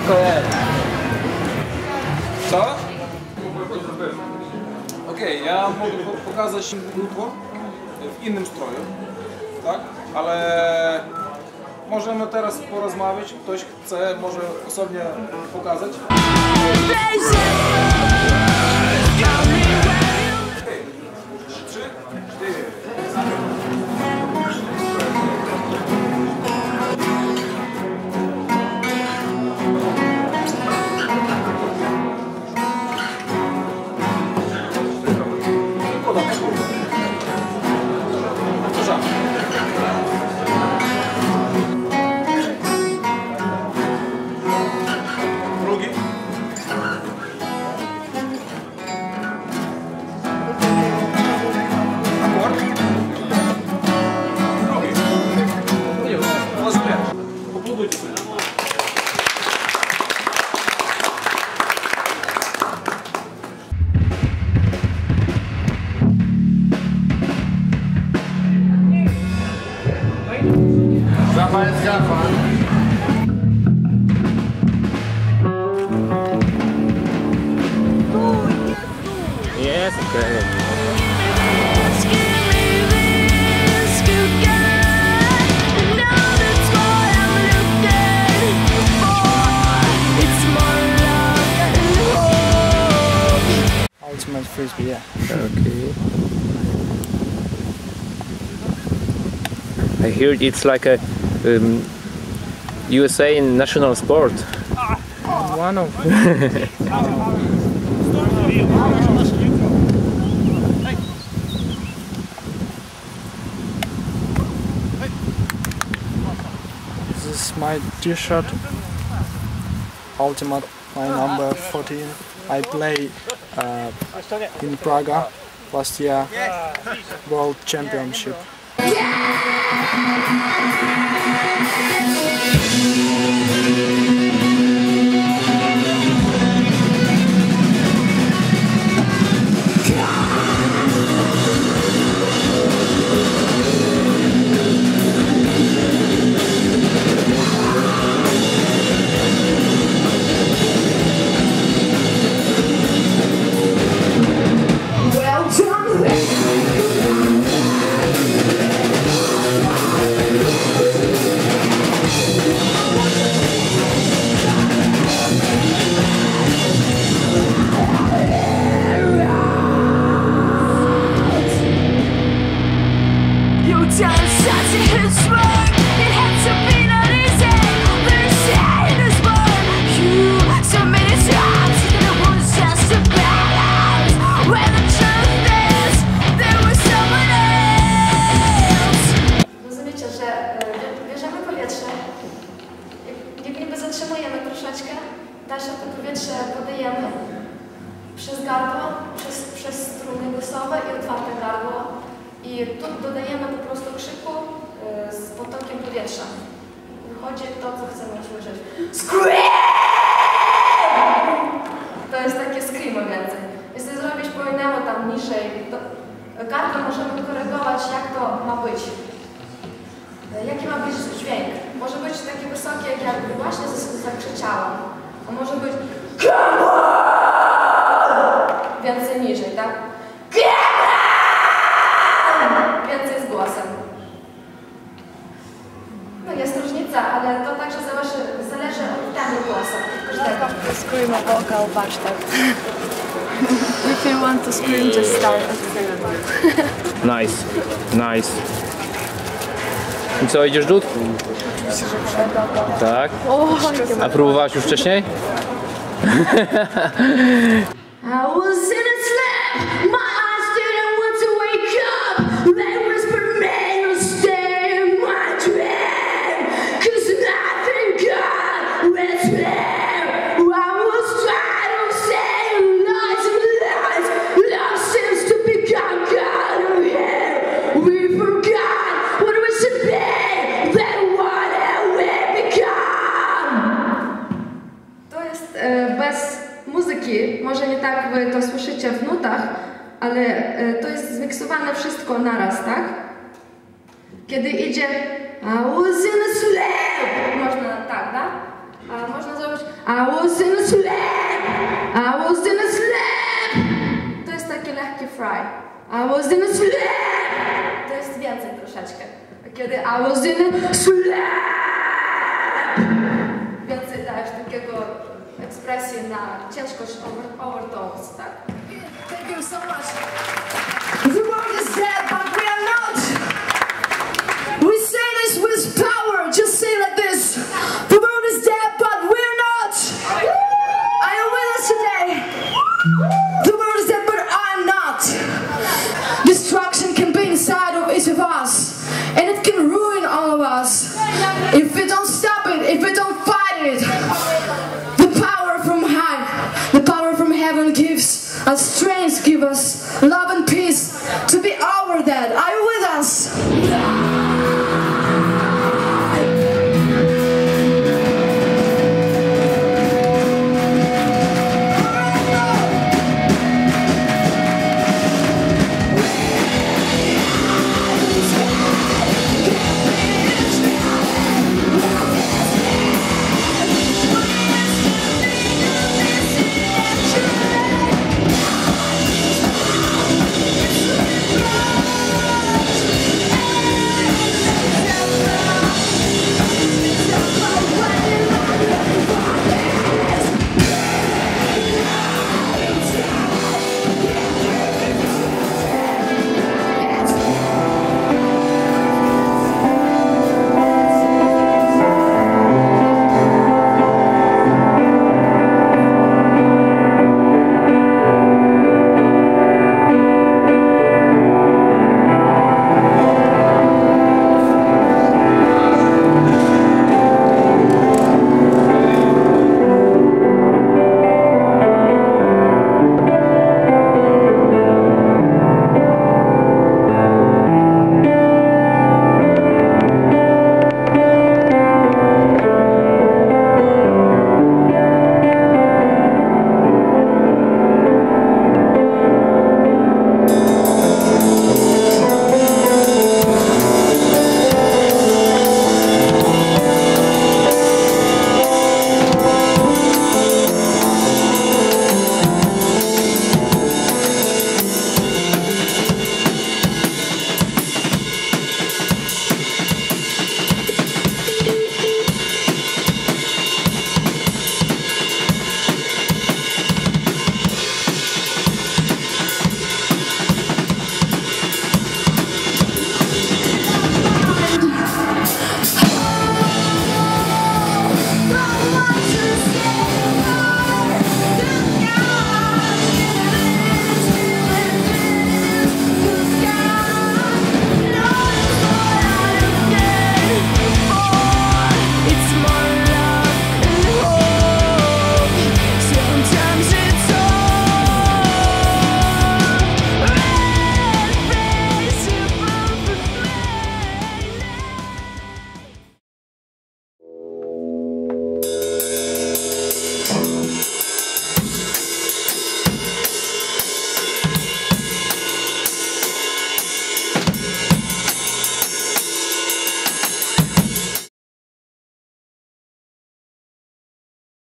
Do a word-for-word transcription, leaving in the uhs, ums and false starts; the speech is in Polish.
Spoko jest. Co? Okej, okay, ja mogę pokazać jutro w innym stroju, tak? Ale możemy teraz porozmawiać, ktoś chce może osobnie pokazać. Trzy, cztery. Drugi. Akord. Drugi. Rozumiem. Popludujcie sobie. Gafa jest gafa. Jest okej. Ultimate frisbee, yeah. Okay. I heard it's like a um, U S A national sport. One of This is my T-shirt. Ultimate, my number fourteen. I play uh, in Praga last year, World Championship. Rozumiecie, że bierzemy powietrze, jak niby zatrzymujemy troszeczkę, dalsze to powietrze podajemy przez gardło, przez, przez struny głosowe i otwarte gardło. I tu dodajemy po prostu krzyku z potokiem powietrza. Wychodzi to, co chcemy usłyszeć. Scream! To jest takie scream więcej. Jeśli zrobić po innemu tam niżej, to gardło możemy korygować, jak to ma być. Jaki ma być dźwięk? Może być taki wysoki, jak jakby właśnie zakrzyczałam. A może być come on! Więcej niżej, tak? Come on! Więcej z głosem. No jest różnica, ale to także zależy, zależy od temu głosu. To scream a vocal warsztat. If you want to scream, just start at the Nice, nice. I co, idziesz rzut? Oczywiście, że przed. Tak. O, a próbowałaś już wcześniej? I was in a slap, my eyes didn't want to wake up. They whispered me to stay in my dream, cause nothing got with me. I was trying to say lies and lies. Love seems to become God of here. We forgot what we should be, then what have we become? To jest e, bez muzyki, może nie tak wy to słyszycie w nutach, ale e, to jest zmiksowane wszystko naraz, tak? Kiedy idzie I was in a slave, można tak, tak? A można zrobić I was in a slab. I was in a slab. To jest takie lekkie fry. I was in a slab. To jest więcej troszeczkę. Kiedy I was in a slab. Więcej dajesz takiego ekspresji na ciężkość over, overtones, tak? Thank you so much. The world is dead, but we are not. We say this with power, just say like this. The world is dead, but we're not. Are you with us today? The world is dead, but I'm not. Destruction can be inside of each of us, and it can ruin all of us. If we don't stop it, if we don't fight it, the power from high, the power from heaven gives us strength, give us love and peace to be our dad. Are you with us?